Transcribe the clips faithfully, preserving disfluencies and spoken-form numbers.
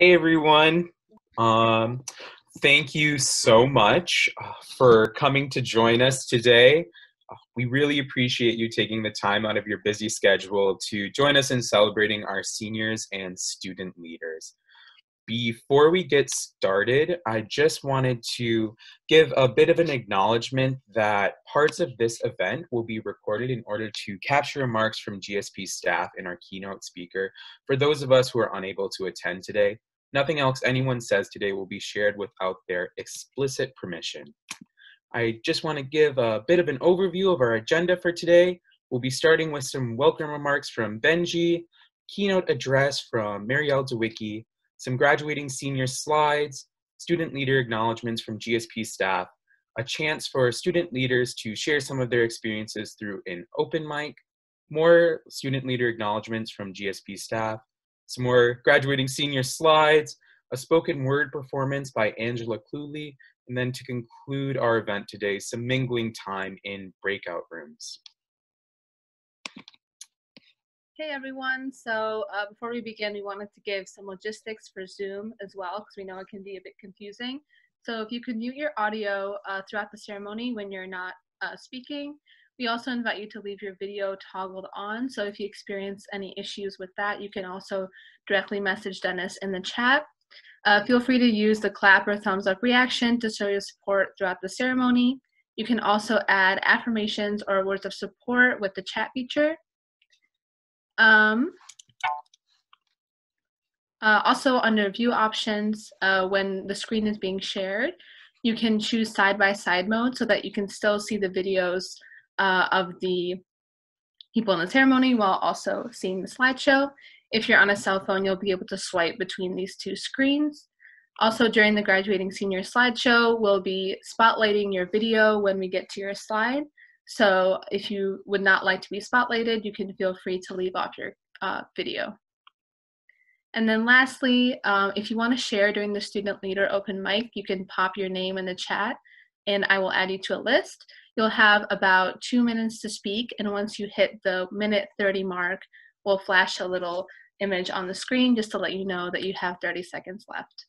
Hey everyone. Um, thank you so much uh, for coming to join us today. Uh, We really appreciate you taking the time out of your busy schedule to join us in celebrating our seniors and student leaders. Before we get started, I just wanted to give a bit of an acknowledgement that parts of this event will be recorded in order to capture remarks from G S P staff and our keynote speaker for those of us who are unable to attend today. Nothing else anyone says today will be shared without their explicit permission. I just want to give a bit of an overview of our agenda for today. We'll be starting with some welcome remarks from Benji, keynote address from Marielle DeWicki, some graduating senior slides, student leader acknowledgements from G S P staff, a chance for student leaders to share some of their experiences through an open mic, more student leader acknowledgements from G S P staff, some more graduating senior slides, a spoken word performance by Angela Cluley, and then to conclude our event today, some mingling time in breakout rooms. Hey everyone, so uh, before we begin, we wanted to give some logistics for Zoom as well, because we know it can be a bit confusing. So if you could mute your audio uh, throughout the ceremony when you're not uh, speaking. We also invite you to leave your video toggled on, so if you experience any issues with that, you can also directly message Dennis in the chat. Uh, feel free to use the clap or thumbs up reaction to show your support throughout the ceremony. You can also add affirmations or words of support with the chat feature. Um, uh, also under view options, uh, when the screen is being shared, you can choose side-by-side mode so that you can still see the videos uh, of the people in the ceremony while also seeing the slideshow. If you're on a cell phone, you'll be able to swipe between these two screens. Also, during the graduating senior slideshow, we'll be spotlighting your video when we get to your slide. So if you would not like to be spotlighted, you can feel free to leave off your uh, video. And then lastly, um, if you want to share during the student leader open mic, you can pop your name in the chat and I will add you to a list. You'll have about two minutes to speak, and once you hit the minute thirty mark, we'll flash a little image on the screen just to let you know that you have thirty seconds left.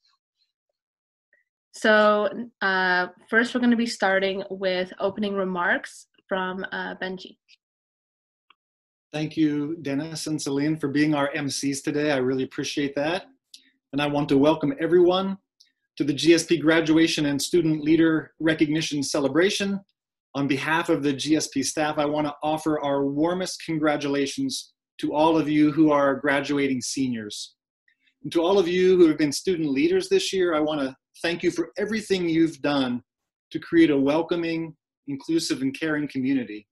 So uh, first we're going to be starting with opening remarks from uh, Benji. Thank you, Dennis and Celine, for being our M Cs today. I really appreciate that. And I want to welcome everyone to the G S P Graduation and Student Leader Recognition Celebration. On behalf of the G S P staff, I want to offer our warmest congratulations to all of you who are graduating seniors. And to all of you who have been student leaders this year, I want to thank you for everything you've done to create a welcoming, inclusive, and caring community.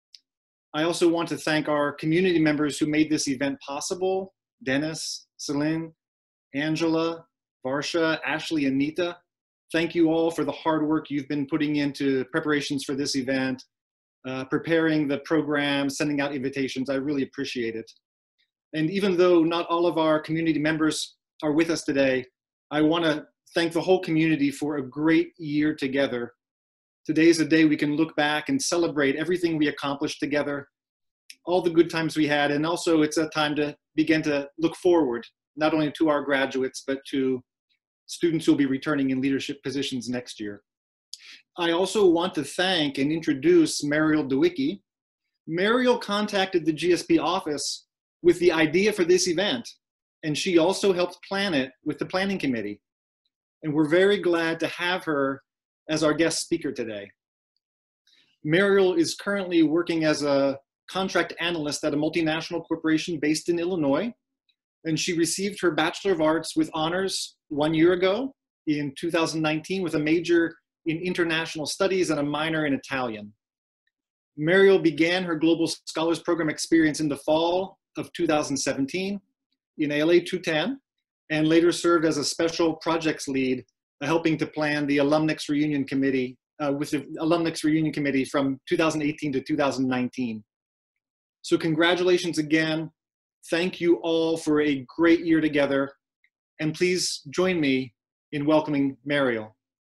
I also want to thank our community members who made this event possible: Dennis, Celine, Angela, Varsha, Ashley, and Nita. Thank you all for the hard work you've been putting into preparations for this event, uh, preparing the program, sending out invitations. I really appreciate it. And even though not all of our community members are with us today, I want to thank the whole community for a great year together. Today is a day we can look back and celebrate everything we accomplished together, all the good times we had, and also it's a time to begin to look forward, not only to our graduates, but to students who will be returning in leadership positions next year. I also want to thank and introduce Marielle DeWicki. Marielle contacted the G S P office with the idea for this event, and she also helped plan it with the planning committee. And we're very glad to have her as our guest speaker today. Marielle is currently working as a contract analyst at a multinational corporation based in Illinois, and she received her Bachelor of Arts with honors one year ago in two thousand nineteen with a major in international studies and a minor in Italian. Marielle began her Global Scholars Program experience in the fall of two thousand seventeen in A L A two ten, and later served as a special projects lead, uh, helping to plan the Alumnix Reunion Committee, uh, with the Alumnix Reunion Committee from two thousand eighteen to two thousand nineteen. So congratulations again. Thank you all for a great year together. And please join me in welcoming Marielle.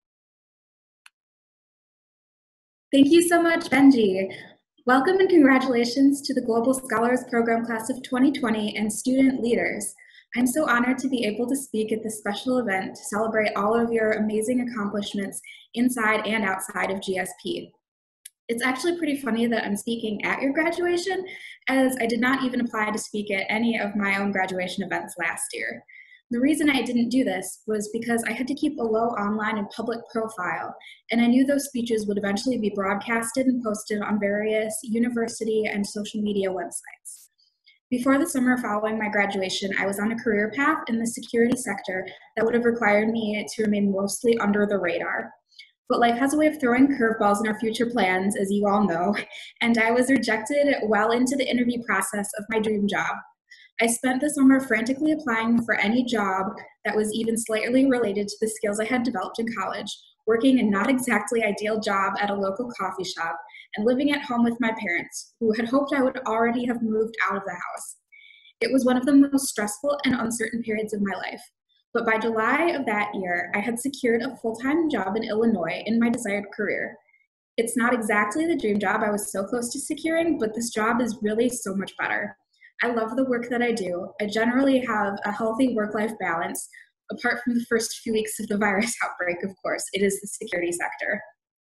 Thank you so much, Benji. Welcome and congratulations to the Global Scholars Program Class of twenty twenty and student leaders. I'm so honored to be able to speak at this special event to celebrate all of your amazing accomplishments inside and outside of G S P. It's actually pretty funny that I'm speaking at your graduation, as I did not even apply to speak at any of my own graduation events last year. The reason I didn't do this was because I had to keep a low online and public profile, and I knew those speeches would eventually be broadcasted and posted on various university and social media websites. Before the summer following my graduation, I was on a career path in the security sector that would have required me to remain mostly under the radar. But life has a way of throwing curveballs in our future plans, as you all know, and I was rejected well into the interview process of my dream job. I spent the summer frantically applying for any job that was even slightly related to the skills I had developed in college, working a not exactly ideal job at a local coffee shop, and living at home with my parents, who had hoped I would already have moved out of the house. It was one of the most stressful and uncertain periods of my life. But by July of that year, I had secured a full-time job in Illinois in my desired career. It's not exactly the dream job I was so close to securing, but this job is really so much better. I love the work that I do. I generally have a healthy work-life balance, apart from the first few weeks of the virus outbreak, of course. It is the security sector.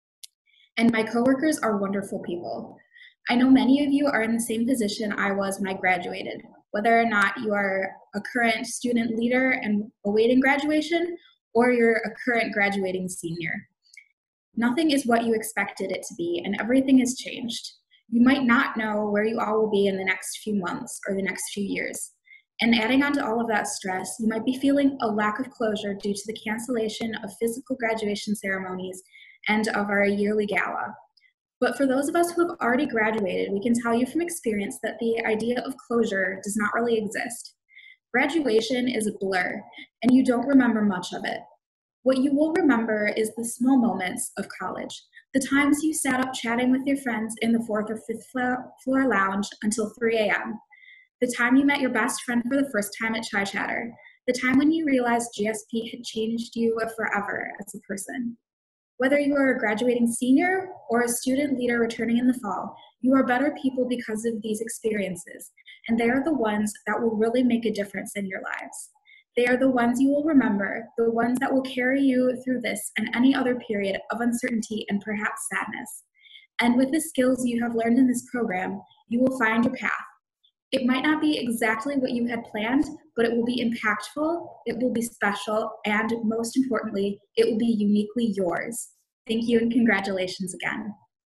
And my coworkers are wonderful people. I know many of you are in the same position I was when I graduated, whether or not you are a current student leader and awaiting graduation, or you're a current graduating senior. Nothing is what you expected it to be, and everything has changed. You might not know where you all will be in the next few months or the next few years. And adding on to all of that stress, you might be feeling a lack of closure due to the cancellation of physical graduation ceremonies and of our yearly gala. But for those of us who have already graduated, we can tell you from experience that the idea of closure does not really exist. Graduation is a blur, and you don't remember much of it. What you will remember is the small moments of college, the times you sat up chatting with your friends in the fourth or fifth floor lounge until three a m, the time you met your best friend for the first time at Chai Chatter, the time when you realized G S P had changed you forever as a person. Whether you are a graduating senior or a student leader returning in the fall, you are better people because of these experiences, and they are the ones that will really make a difference in your lives. They are the ones you will remember, the ones that will carry you through this and any other period of uncertainty and perhaps sadness. And with the skills you have learned in this program, you will find your path. It might not be exactly what you had planned, but it will be impactful, it will be special, and most importantly, it will be uniquely yours. Thank you and congratulations again.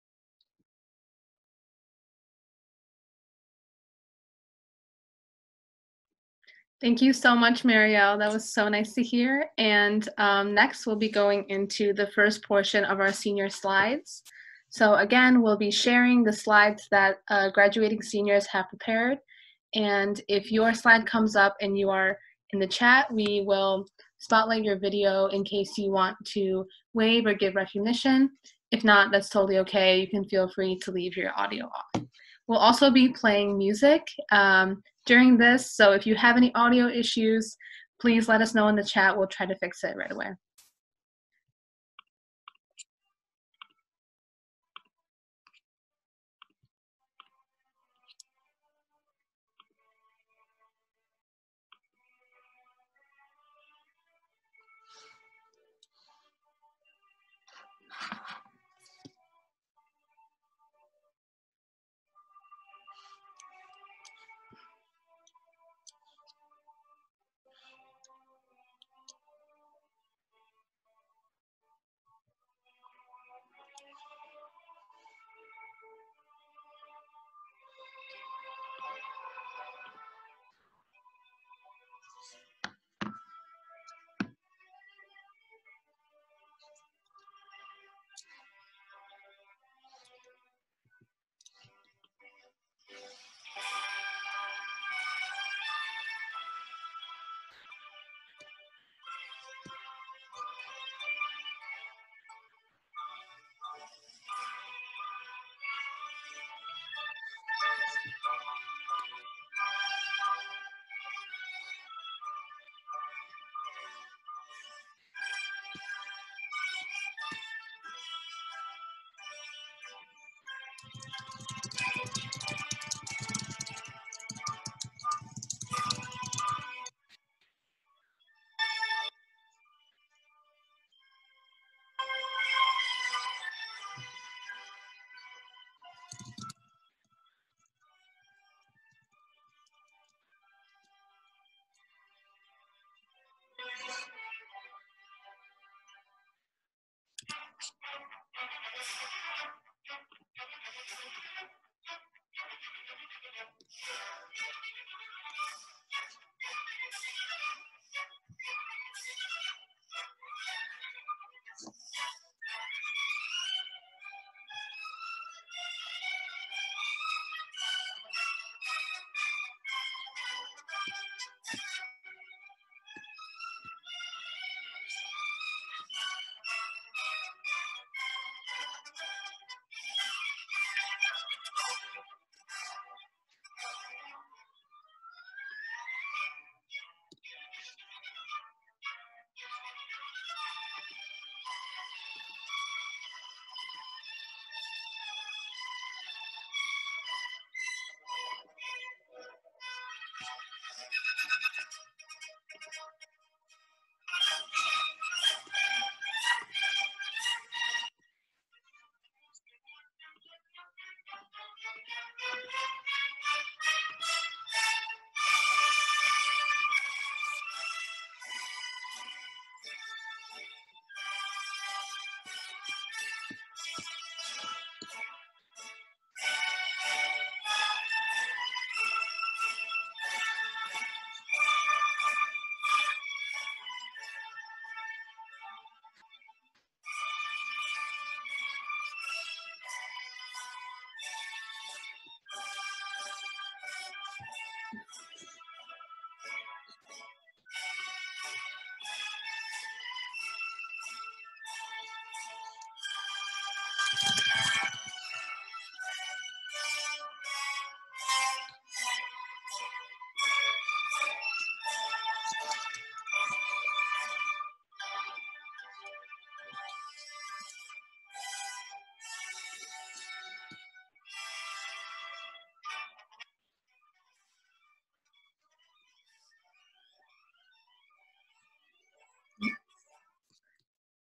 Thank you so much, Marielle. That was so nice to hear. And um, next, we'll be going into the first portion of our senior slides. So again, we'll be sharing the slides that uh, graduating seniors have prepared. And if your slide comes up and you are in the chat, we will spotlight your video in case you want to wave or give recognition. If not, that's totally okay. You can feel free to leave your audio off. We'll also be playing music um, during this, so if you have any audio issues, please let us know in the chat. We'll try to fix it right away.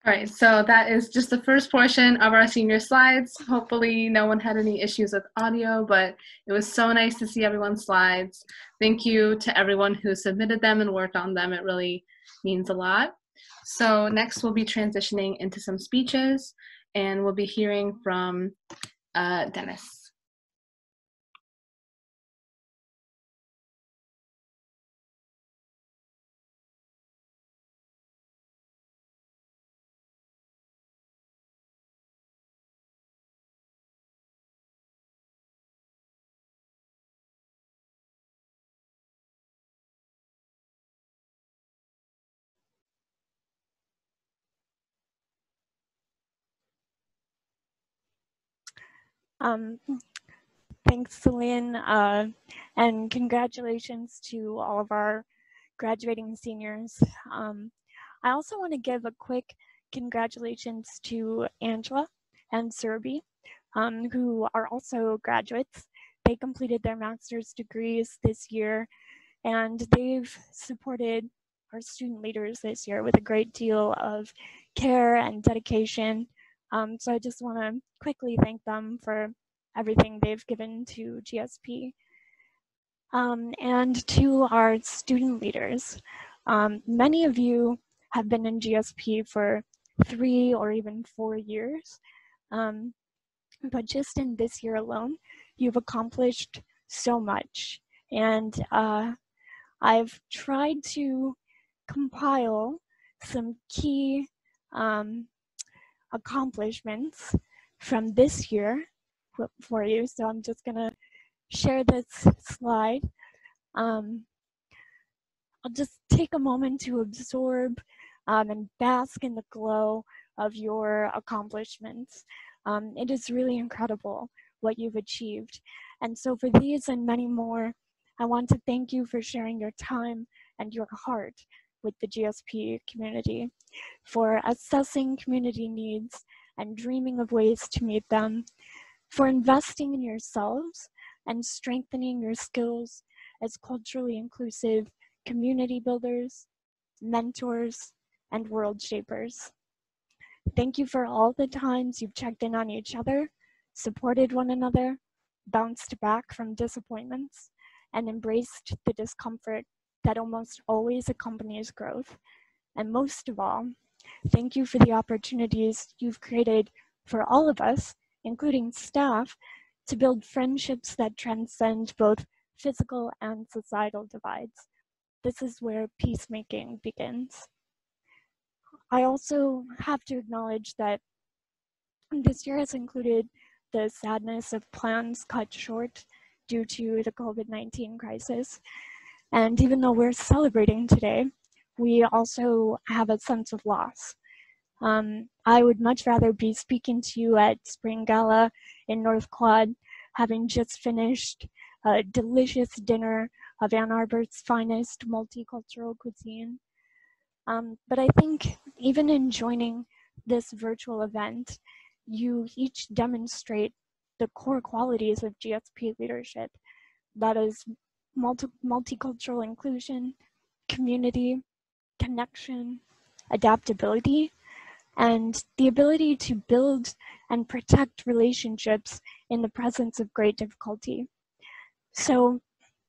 All right, so that is just the first portion of our senior slides. Hopefully no one had any issues with audio, but it was so nice to see everyone's slides. Thank you to everyone who submitted them and worked on them. It really means a lot. So next we'll be transitioning into some speeches, and we'll be hearing from uh, Dennis. Um, thanks, Celine, uh, and congratulations to all of our graduating seniors. Um, I also want to give a quick congratulations to Angela and Surabhi, um, who are also graduates. They completed their master's degrees this year, and they've supported our student leaders this year with a great deal of care and dedication. Um, so I just want to quickly thank them for everything they've given to G S P. Um, and to our student leaders. Um, many of you have been in G S P for three or even four years, um, but just in this year alone, you've accomplished so much. And uh, I've tried to compile some key um, accomplishments from this year for you. So I'm just gonna share this slide. Um, I'll just take a moment to absorb um, and bask in the glow of your accomplishments. Um, it is really incredible what you've achieved. And so for these and many more, I want to thank you for sharing your time and your heart with the G S P community, for assessing community needs and dreaming of ways to meet them, for investing in yourselves and strengthening your skills as culturally inclusive community builders, mentors, and world shapers. Thank you for all the times you've checked in on each other, supported one another, bounced back from disappointments, and embraced the discomfort that almost always accompanies growth. And most of all, thank you for the opportunities you've created for all of us, including staff, to build friendships that transcend both physical and societal divides. This is where peacemaking begins. I also have to acknowledge that this year has included the sadness of plans cut short due to the COVID nineteen crisis. And even though we're celebrating today, we also have a sense of loss. Um, I would much rather be speaking to you at Spring Gala in North Quad, having just finished a delicious dinner of Ann Arbor's finest multicultural cuisine. Um, but I think even in joining this virtual event, you each demonstrate the core qualities of G S P leadership. That is multi multicultural inclusion, community, connection, adaptability, and the ability to build and protect relationships in the presence of great difficulty. So,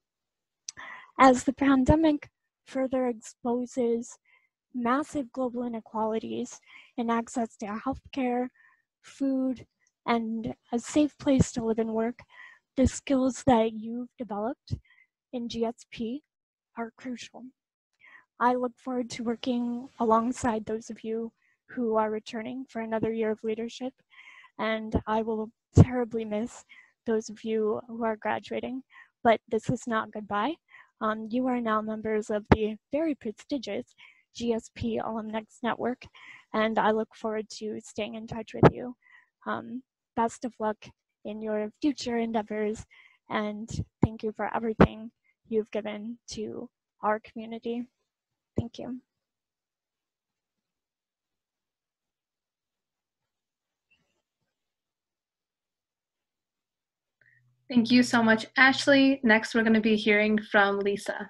as the pandemic further exposes massive global inequalities in access to healthcare, food, and a safe place to live and work, the skills that you've developed in G S P are crucial. I look forward to working alongside those of you who are returning for another year of leadership, and I will terribly miss those of you who are graduating, but this is not goodbye. Um, you are now members of the very prestigious G S P Alumnex Network, and I look forward to staying in touch with you. Um, best of luck in your future endeavors, and thank you for everything you've given to our community. Thank you. Thank you so much, Ashley. Next, we're going to be hearing from Lisa.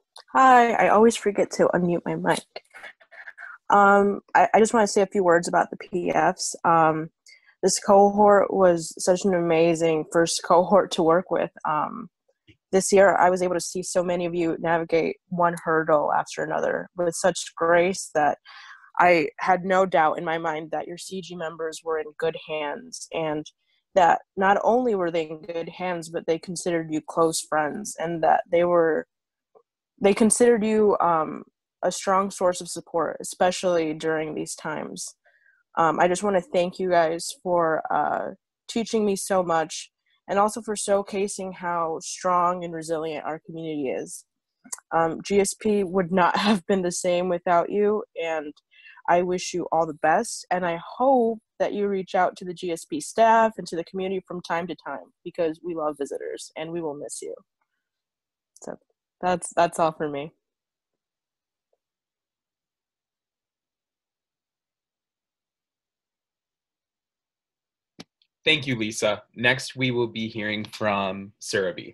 Hi, I always forget to unmute my mic. Um, I, I just want to say a few words about the P Fs. Um, this cohort was such an amazing first cohort to work with. Um, this year, I was able to see so many of you navigate one hurdle after another with such grace that I had no doubt in my mind that your C G members were in good hands, and that not only were they in good hands, but they considered you close friends, and that they were they considered you um, a strong source of support, especially during these times. Um, I just want to thank you guys for uh, teaching me so much, and also for showcasing how strong and resilient our community is. Um, G S P would not have been the same without you, and I wish you all the best, and I hope that you reach out to the G S P staff and to the community from time to time, because we love visitors and we will miss you. So that's that's all for me. Thank you, Lisa. Next, we will be hearing from Surabhi.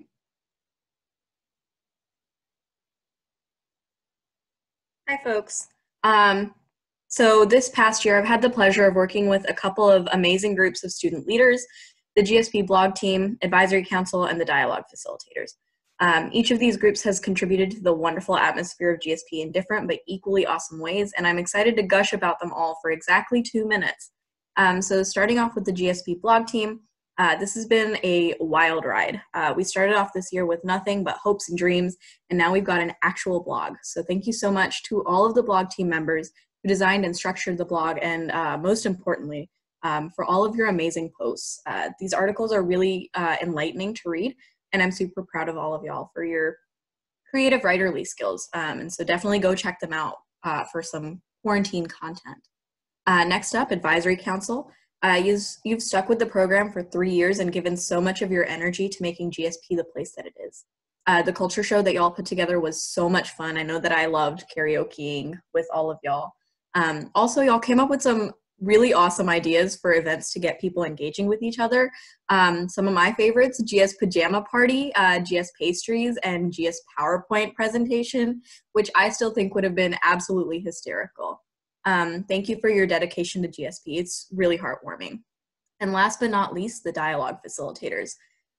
Hi, folks. Um, so this past year, I've had the pleasure of working with a couple of amazing groups of student leaders, the G S P blog team, advisory council, and the dialogue facilitators. Um, each of these groups has contributed to the wonderful atmosphere of G S P in different but equally awesome ways, and I'm excited to gush about them all for exactly two minutes. Um, so starting off with the G S P blog team, uh, this has been a wild ride. Uh, we started off this year with nothing but hopes and dreams, and now we've got an actual blog. So thank you so much to all of the blog team members who designed and structured the blog, and uh, most importantly, um, for all of your amazing posts. Uh, these articles are really uh, enlightening to read, and I'm super proud of all of y'all for your creative writerly skills. Um, and so definitely go check them out uh, for some quarantine content. Uh, next up, Advisory Council. Uh, you've, you've stuck with the program for three years and given so much of your energy to making G S P the place that it is. Uh, the culture show that y'all put together was so much fun. I know that I loved karaokeing with all of y'all. Um, also, y'all came up with some really awesome ideas for events to get people engaging with each other. Um, some of my favorites, G S Pajama Party, uh, G S Pastries, and G S PowerPoint presentation, which I still think would have been absolutely hysterical. Um, thank you for your dedication to G S P. It's really heartwarming. And last but not least, the dialogue facilitators.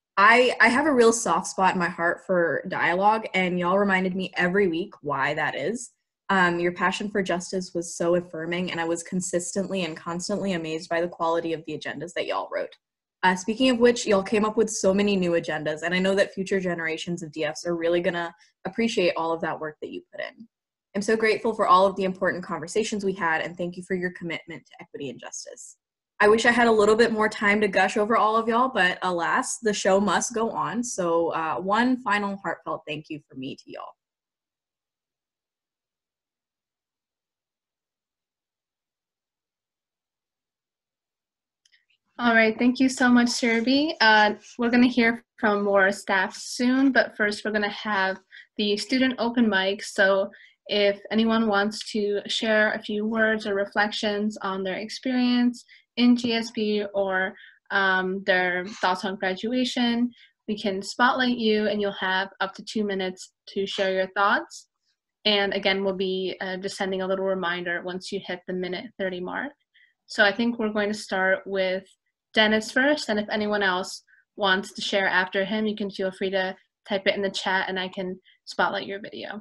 I, I have a real soft spot in my heart for dialogue, and y'all reminded me every week why that is. Um, your passion for justice was so affirming, and I was consistently and constantly amazed by the quality of the agendas that y'all wrote. Uh, speaking of which, y'all came up with so many new agendas, and I know that future generations of D Fs are really gonna appreciate all of that work that you put in. I'm so grateful for all of the important conversations we had, and thank you for your commitment to equity and justice. I wish I had a little bit more time to gush over all of y'all, but alas, the show must go on. So uh, one final heartfelt thank you from me to y'all. All right, thank you so much, Surabhi. Uh, we're going to hear from more staff soon, but first we're going to have the student open mic. So if anyone wants to share a few words or reflections on their experience in G S P or um, their thoughts on graduation, we can spotlight you and you'll have up to two minutes to share your thoughts. And again, we'll be uh, just sending a little reminder once you hit the minute thirty mark. So I think we're going to start with Dennis first, and if anyone else wants to share after him, you can feel free to type it in the chat and I can spotlight your video.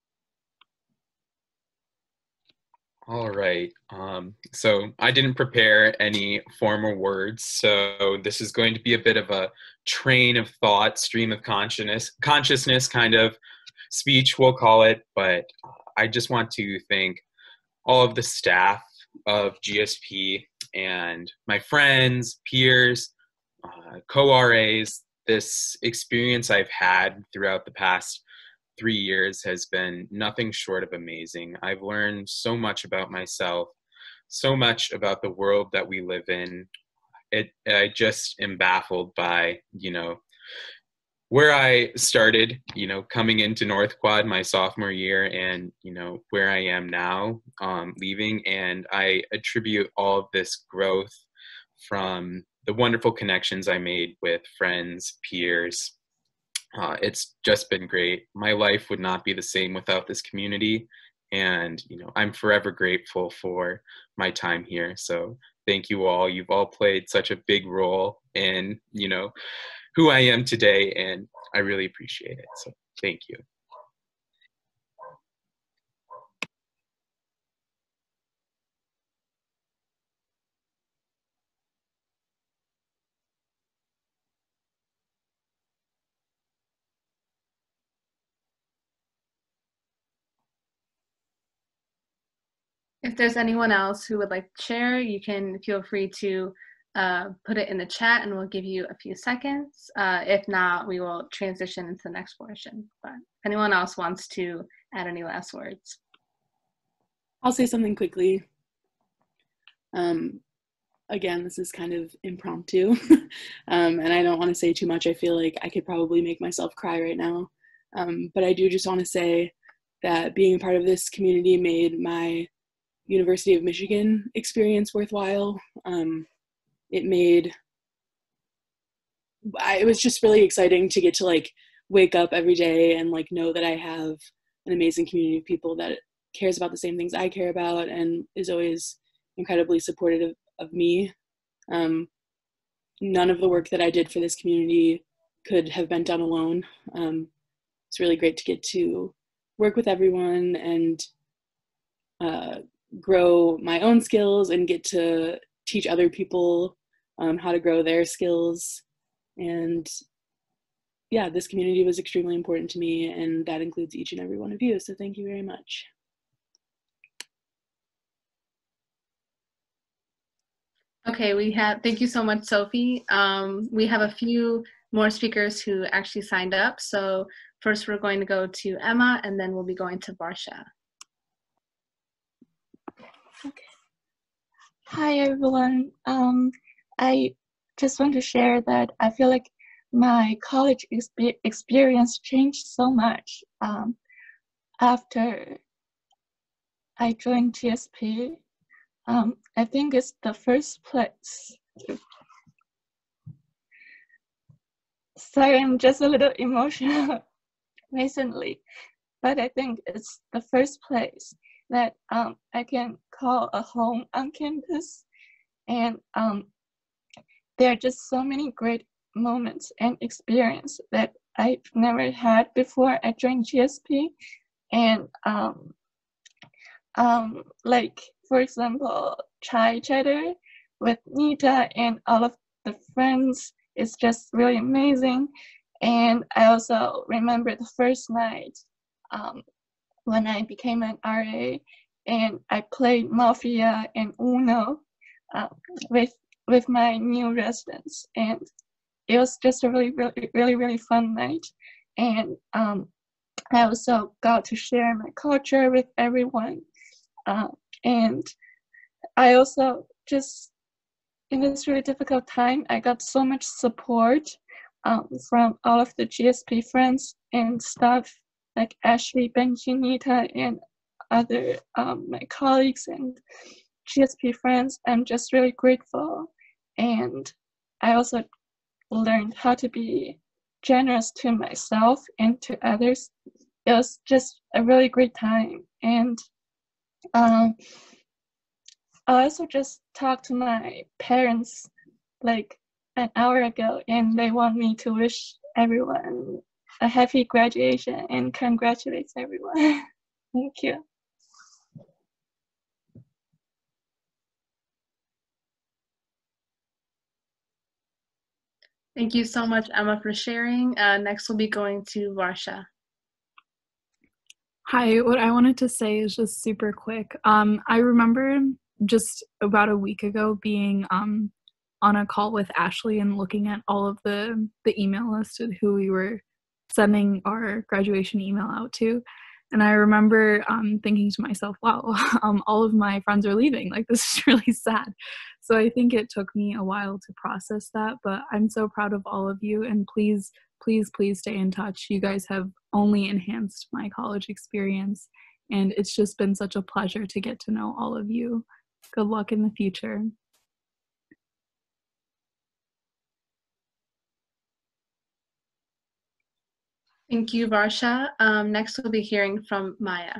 All right. Um, so I didn't prepare any formal words, so this is going to be a bit of a train of thought, stream of consciousness, consciousness kind of speech, we'll call it. But I just want to thank all of the staff of G S P and my friends, peers, uh, co-R As. This experience I've had throughout the past three years has been nothing short of amazing. I've learned so much about myself, so much about the world that we live in. It, I just am baffled by, you know, where I started, you know, coming into North Quad my sophomore year, and, you know, where I am now, um, leaving. And I attribute all of this growth from the wonderful connections I made with friends, peers, Uh, it's just been great. My life would not be the same without this community. And, you know, I'm forever grateful for my time here. So thank you all. You've all played such a big role in, you know, who I am today. And I really appreciate it. So thank you. If there's anyone else who would like to share, you can feel free to uh, put it in the chat and we'll give you a few seconds. Uh, if not, we will transition into the next portion. But if anyone else wants to add any last words. I'll say something quickly. Um, again, this is kind of impromptu, um, and I don't want to say too much. I feel like I could probably make myself cry right now. Um, but I do just want to say that being a part of this community made my University of Michigan experience worthwhile. Um, it made, I, it was just really exciting to get to like wake up every day and like know that I have an amazing community of people that cares about the same things I care about and is always incredibly supportive of, of me. Um, none of the work that I did for this community could have been done alone. Um, it's really great to get to work with everyone and uh, grow my own skills and get to teach other people um, how to grow their skills. And yeah, this community was extremely important to me, and that includes each and every one of you. So thank you very much. Okay, we have, thank you so much, Sophie. Um, we have a few more speakers who actually signed up. So first we're going to go to Emma and then we'll be going to Varsha. Okay. Hi everyone. Um, I just want to share that I feel like my college exp experience changed so much um, after I joined G S P. Um, I think it's the first place. Sorry, I'm just a little emotional recently, but I think it's the first place that um, I can call a home on campus. And um, there are just so many great moments and experience that I've never had before I joined G S P. And um, um, like, for example, chai chatter with Nita and all of the friends is just really amazing. And I also remember the first night um, when I became an R A and I played Mafia and Uno uh, with with my new residents, and it was just a really, really, really, really fun night. And um, I also got to share my culture with everyone. Uh, and I also just, in this really difficult time, I got so much support um, from all of the G S P friends and staff like Ashley, Benji, Nita, and other um, my colleagues and G S P friends. I'm just really grateful. And I also learned how to be generous to myself and to others. It was just a really great time. And um, I also just talked to my parents like an hour ago, and they want me to wish everyone a happy graduation and congratulate everyone. Thank you. Thank you so much, Emma, for sharing. Uh, next we'll be going to Varsha. Hi, what I wanted to say is just super quick. Um, I remember just about a week ago being um, on a call with Ashley and looking at all of the, the email list of who we were sending our graduation email out to. And I remember um, thinking to myself, wow, um, all of my friends are leaving. Like, this is really sad. So I think it took me a while to process that, but I'm so proud of all of you. And please, please, please stay in touch. You guys have only enhanced my college experience. And it's just been such a pleasure to get to know all of you. Good luck in the future. Thank you, Varsha. Um, next, we'll be hearing from Maya.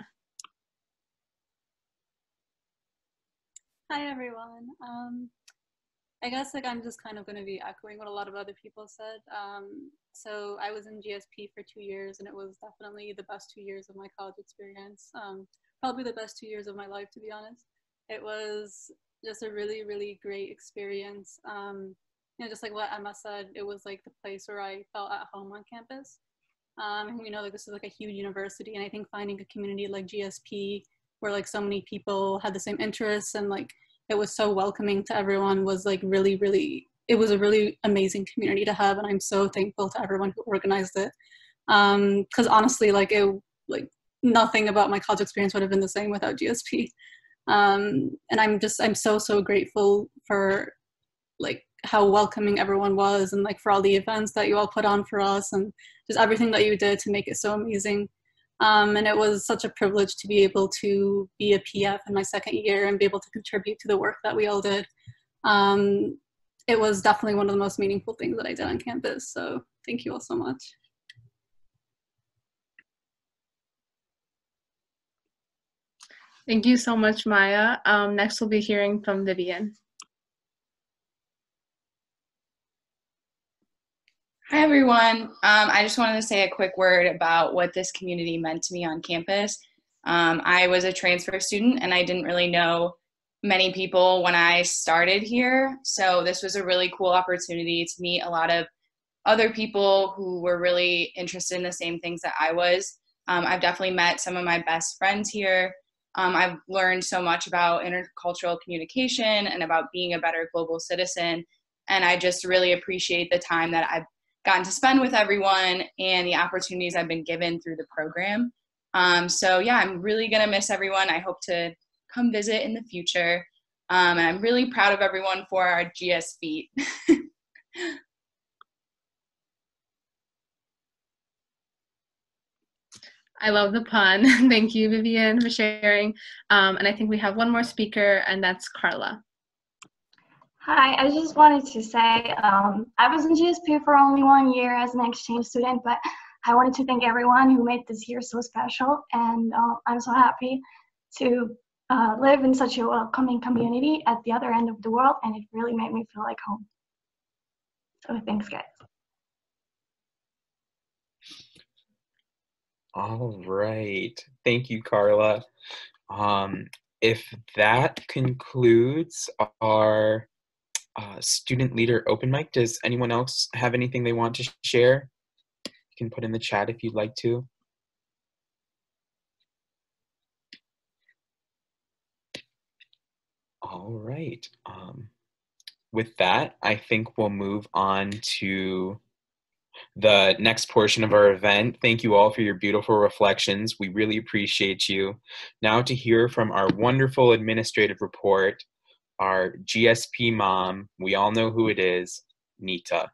Hi, everyone. Um, I guess like I'm just kind of going to be echoing what a lot of other people said. Um, so I was in G S P for two years, and it was definitely the best two years of my college experience. Um, probably the best two years of my life, to be honest. It was just a really, really great experience. Um, you know, just like what Emma said, it was like the place where I felt at home on campus. Um, and we know like this is like a huge university, and I think finding a community like G S P where like so many people had the same interests and like it was so welcoming to everyone was like really, really, it was a really amazing community to have, and I'm so thankful to everyone who organized it. Um, cause honestly, like it, like nothing about my college experience would have been the same without G S P. Um, and I'm just, I'm so, so grateful for like how welcoming everyone was and like for all the events that you all put on for us and just everything that you did to make it so amazing. Um, and it was such a privilege to be able to be a P F in my second year and be able to contribute to the work that we all did. Um, it was definitely one of the most meaningful things that I did on campus. So thank you all so much. Thank you so much, Maya. Um, next, we'll be hearing from Vivian. Hi, everyone. Um, I just wanted to say a quick word about what this community meant to me on campus. Um, I was a transfer student, and I didn't really know many people when I started here. So this was a really cool opportunity to meet a lot of other people who were really interested in the same things that I was. Um, I've definitely met some of my best friends here. Um, I've learned so much about intercultural communication and about being a better global citizen. And I just really appreciate the time that I've gotten to spend with everyone and the opportunities I've been given through the program. Um, so yeah, I'm really gonna miss everyone. I hope to come visit in the future. Um, and I'm really proud of everyone for our G S feet. I love the pun. Thank you, Vivian, for sharing. Um, and I think we have one more speaker, and that's Carla. Hi, I just wanted to say um, I was in G S P for only one year as an exchange student, but I wanted to thank everyone who made this year so special, and uh, I'm so happy to uh, live in such a welcoming community at the other end of the world, and it really made me feel like home. So thanks, guys. All right. Thank you, Carla. Um, if that concludes our uh, student leader open mic, does anyone else have anything they want to share? You can put in the chat if you'd like to. All right. Um, with that, I think we'll move on to the next portion of our event. Thank you all for your beautiful reflections. We really appreciate you. Now to hear from our wonderful administrative report, our G S P mom, we all know who it is, Nita.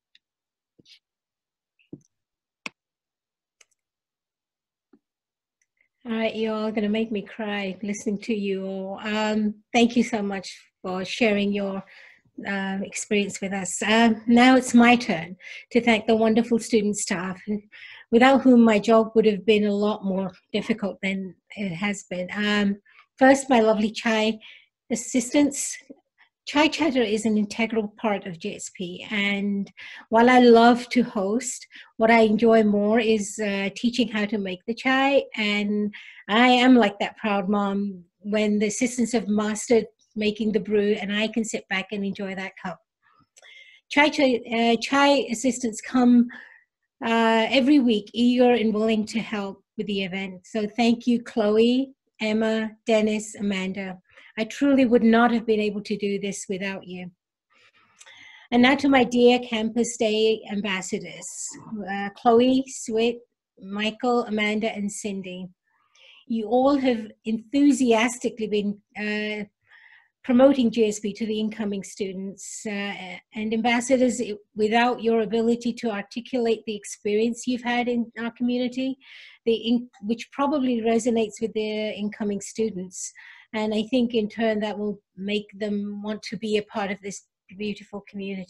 All right, you're all going to make me cry listening to you all. Um, thank you so much for sharing your uh, experience with us. Um, now it's my turn to thank the wonderful student staff, without whom my job would have been a lot more difficult than it has been. Um, first, my lovely CHI assistants. CHI Chatter is an integral part of G S P, and while I love to host, what I enjoy more is uh, teaching how to make the chai, and I am like that proud mom when the assistants have mastered making the brew and I can sit back and enjoy that cup. Chai, chai, uh, chai assistants come uh, every week, eager and willing to help with the event. So thank you, Chloe, Emma, Dennis, Amanda. I truly would not have been able to do this without you. And now to my dear Campus Day ambassadors, uh, Chloe, Swit, Michael, Amanda, and Cindy. You all have enthusiastically been uh, promoting G S P to the incoming students. Uh, and ambassadors, without your ability to articulate the experience you've had in our community, the in, which probably resonates with the incoming students. And I think in turn that will make them want to be a part of this beautiful community.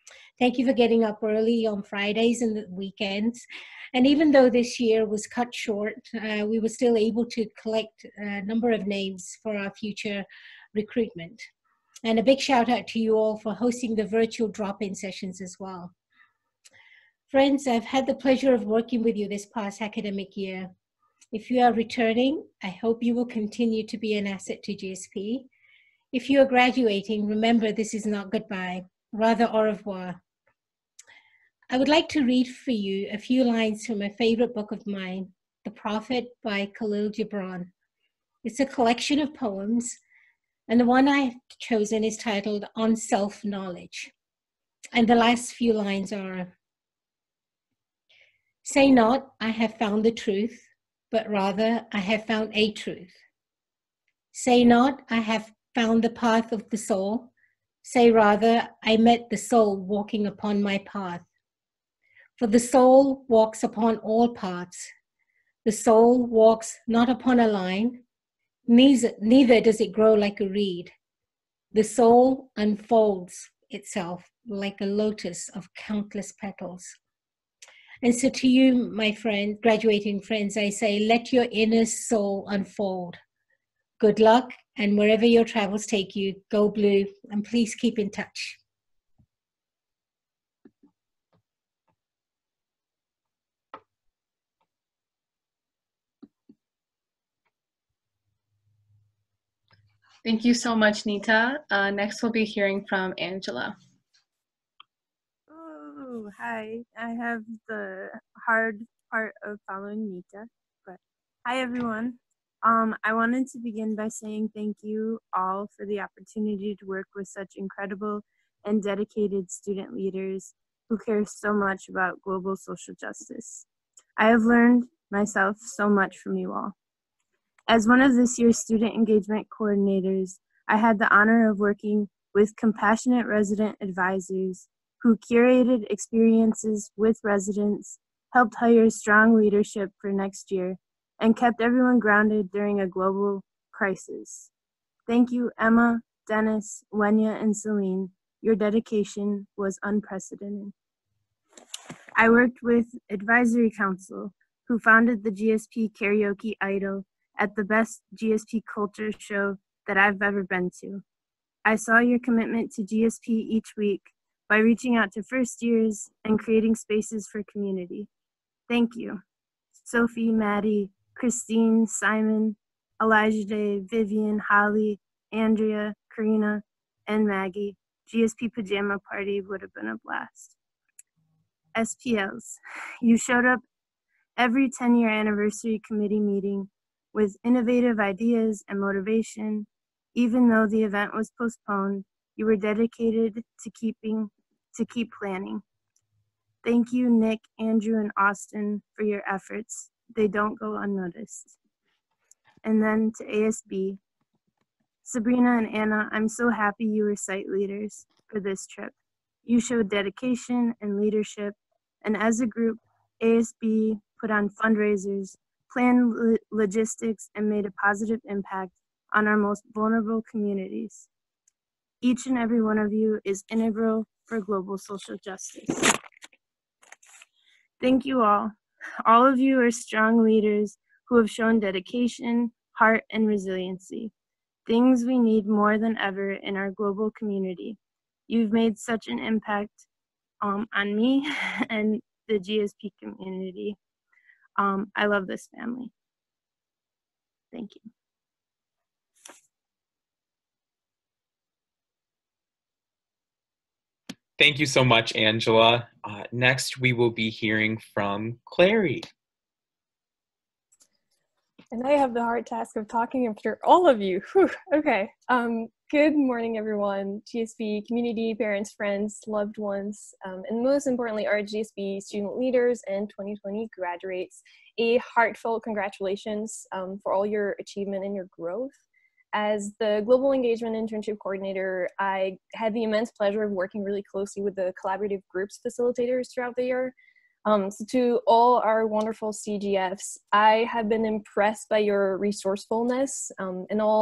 Thank you for getting up early on Fridays and the weekends. And even though this year was cut short, uh, we were still able to collect a number of names for our future recruitment. And a big shout out to you all for hosting the virtual drop-in sessions as well. Friends, I've had the pleasure of working with you this past academic year. If you are returning, I hope you will continue to be an asset to G S P. If you are graduating, remember this is not goodbye, rather au revoir. I would like to read for you a few lines from a favorite book of mine, The Prophet by Khalil Gibran. It's a collection of poems, and the one I've chosen is titled On Self-Knowledge. And the last few lines are, say not, I have found the truth, but rather I have found a truth. Say not, I have found the path of the soul. Say rather, I met the soul walking upon my path. For the soul walks upon all paths. The soul walks not upon a line, neither, neither does it grow like a reed. The soul unfolds itself like a lotus of countless petals. And so to you, my friend, graduating friends, I say, let your inner soul unfold. Good luck, and wherever your travels take you, go blue, and please keep in touch. Thank you so much, Nita. Uh, next, we'll be hearing from Angela. Oh, hi. I have the hard part of following Nita, but hi, everyone. Um, I wanted to begin by saying thank you all for the opportunity to work with such incredible and dedicated student leaders who care so much about global social justice. I have learned myself so much from you all. As one of this year's student engagement coordinators, I had the honor of working with compassionate resident advisors who curated experiences with residents, helped hire strong leadership for next year, and kept everyone grounded during a global crisis. Thank you, Emma, Dennis, Wenya, and Celine. Your dedication was unprecedented. I worked with Advisory Council, who founded the G S P Karaoke Idol at the best G S P culture show that I've ever been to. I saw your commitment to G S P each week by reaching out to first years and creating spaces for community. Thank you. Sophie, Maddie, Christine, Simon, Elijah Day, Vivian, Holly, Andrea, Karina, and Maggie. G S P Pajama Party would have been a blast. S P Ls, you showed up every ten-year anniversary committee meeting with innovative ideas and motivation. Even though the event was postponed, you were dedicated to keeping to keep planning. Thank you, Nick, Andrew, and Austin for your efforts. They don't go unnoticed. And then to A S B, Sabrina and Anna, I'm so happy you were site leaders for this trip. You showed dedication and leadership, and as a group, A S B put on fundraisers, planned lo- logistics, and made a positive impact on our most vulnerable communities. Each and every one of you is integral for global social justice. Thank you all. All of you are strong leaders who have shown dedication, heart, and resiliency, things we need more than ever in our global community. You've made such an impact um, on me and the G S P community. Um, I love this family. Thank you. Thank you so much, Angela. Uh, next, we will be hearing from Clary. And I have the hard task of talking after all of you. Whew. Okay. Um, good morning, everyone. G S B community, parents, friends, loved ones, um, and most importantly, our G S B student leaders and twenty twenty graduates. A heartfelt congratulations um, for all your achievement and your growth. As the Global Engagement Internship Coordinator, I had the immense pleasure of working really closely with the collaborative groups facilitators throughout the year. Um, so to all our wonderful C G Fs, I have been impressed by your resourcefulness um, and all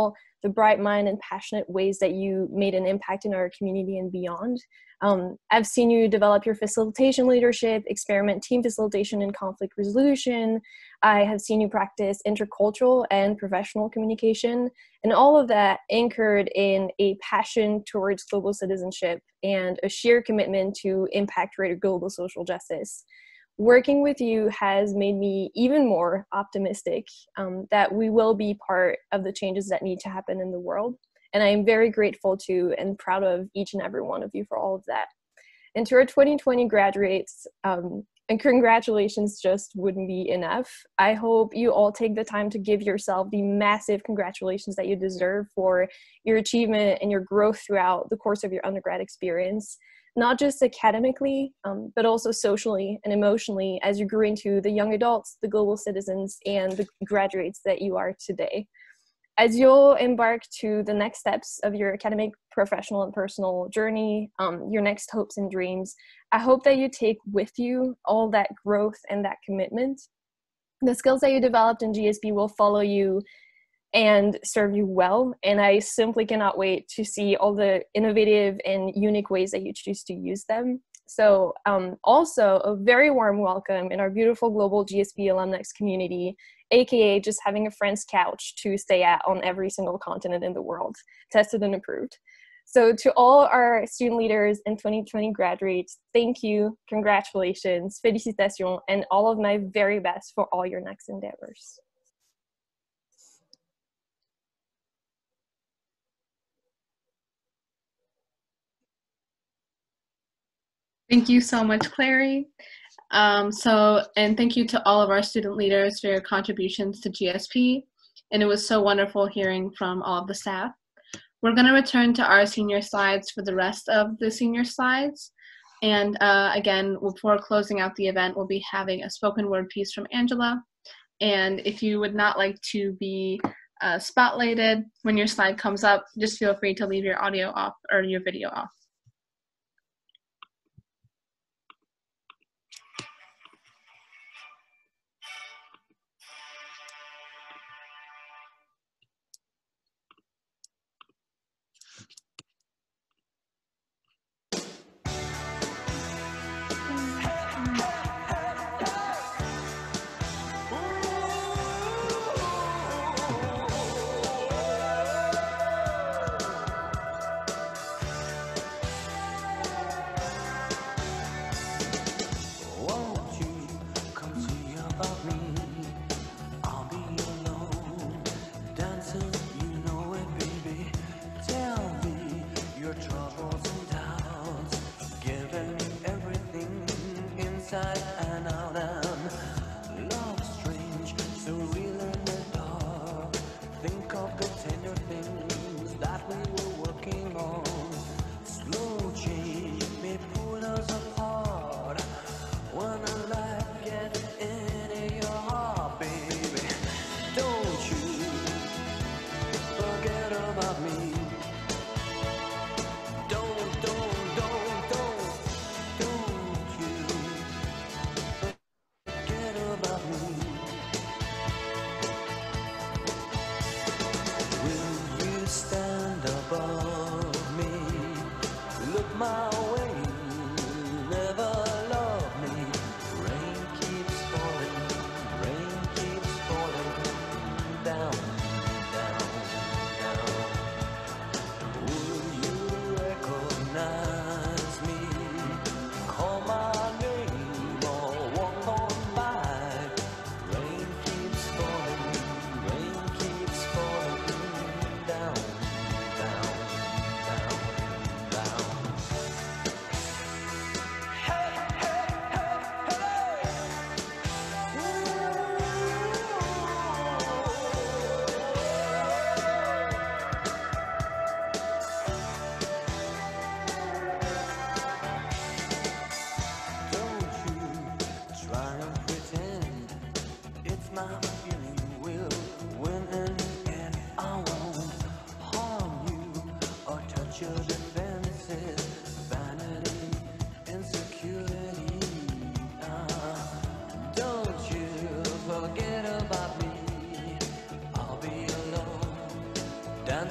the bright mind and passionate ways that you made an impact in our community and beyond. Um, I've seen you develop your facilitation leadership, experiment team facilitation and conflict resolution. I have seen you practice intercultural and professional communication, and all of that anchored in a passion towards global citizenship and a sheer commitment to impact greater global social justice. Working with you has made me even more optimistic um, that we will be part of the changes that need to happen in the world. And I am very grateful to and proud of each and every one of you for all of that. And to our twenty twenty graduates, um, and congratulations just wouldn't be enough. I hope you all take the time to give yourself the massive congratulations that you deserve for your achievement and your growth throughout the course of your undergrad experience. Not just academically, um, but also socially and emotionally as you grew into the young adults, the global citizens, and the graduates that you are today. As you'll embark to the next steps of your academic, professional, and personal journey, um, your next hopes and dreams, I hope that you take with you all that growth and that commitment. The skills that you developed in G S P will follow you and serve you well, and I simply cannot wait to see all the innovative and unique ways that you choose to use them. So um, also a very warm welcome in our beautiful global G S P Alumnex community, aka just having a friend's couch to stay at on every single continent in the world, tested and approved. So to all our student leaders and twenty twenty graduates, thank you, congratulations, félicitations, and all of my very best for all your next endeavors. Thank you so much, Clary. Um, so, and thank you to all of our student leaders for your contributions to G S P. And it was so wonderful hearing from all of the staff. We're going to return to our senior slides for the rest of the senior slides. And uh, again, before closing out the event, we'll be having a spoken word piece from Angela. And if you would not like to be uh, spotlighted when your slide comes up, just feel free to leave your audio off or your video off.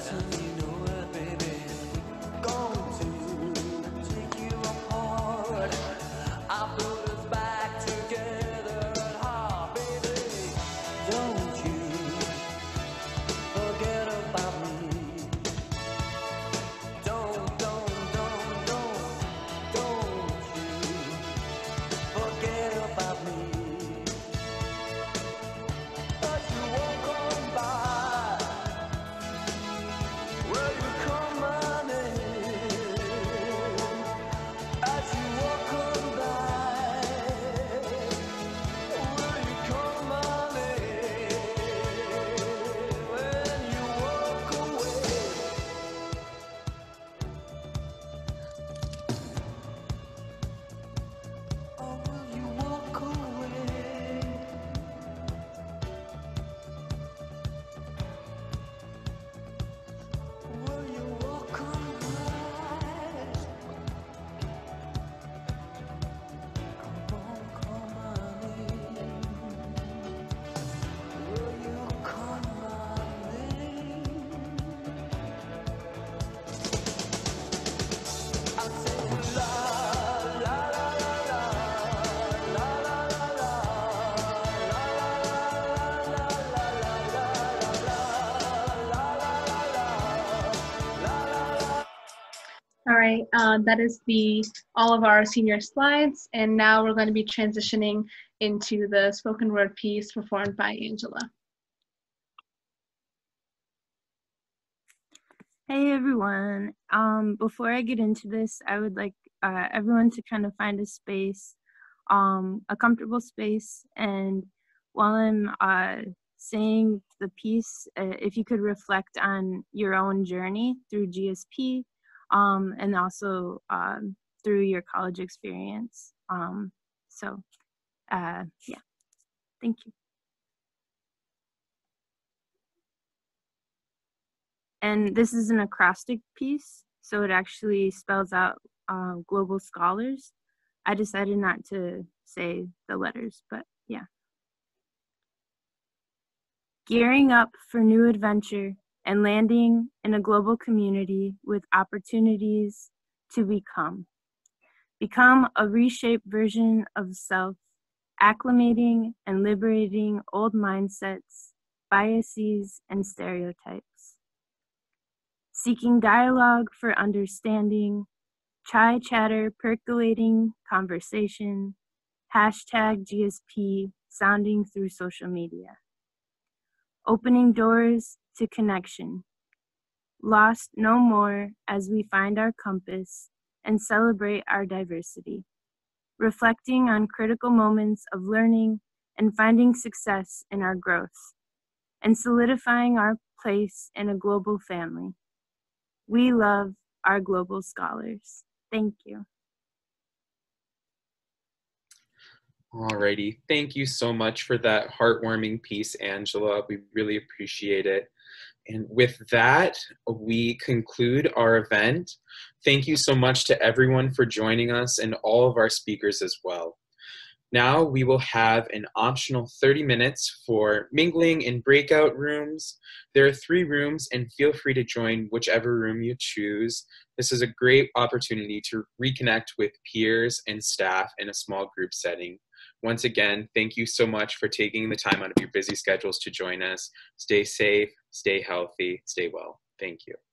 All right, uh, that is the all of our senior slides, and now we're going to be transitioning into the spoken word piece performed by Angela. Hey everyone. Um, before I get into this, I would like uh, everyone to kind of find a space, um, a comfortable space, and while I'm uh, saying the piece, uh, if you could reflect on your own journey through G S P, um, and also um, through your college experience. Um, so, uh, yeah, thank you. And this is an acrostic piece, so it actually spells out uh, global scholars. I decided not to say the letters, but yeah. Gearing up for new adventure and landing in a global community with opportunities to become. Become a reshaped version of self, acclimating and liberating old mindsets, biases, and stereotypes. Seeking dialogue for understanding, chai chatter percolating conversation, hashtag G S P sounding through social media. Opening doors to connection, lost no more as we find our compass and celebrate our diversity. Reflecting on critical moments of learning and finding success in our growth, and solidifying our place in a global family. We love our global scholars. Thank you. Alrighty, thank you so much for that heartwarming piece, Angela. We really appreciate it. And with that, we conclude our event. Thank you so much to everyone for joining us and all of our speakers as well. Now we will have an optional thirty minutes for mingling in breakout rooms. There are three rooms, and feel free to join whichever room you choose. This is a great opportunity to reconnect with peers and staff in a small group setting. Once again, thank you so much for taking the time out of your busy schedules to join us. Stay safe, stay healthy, stay well. Thank you.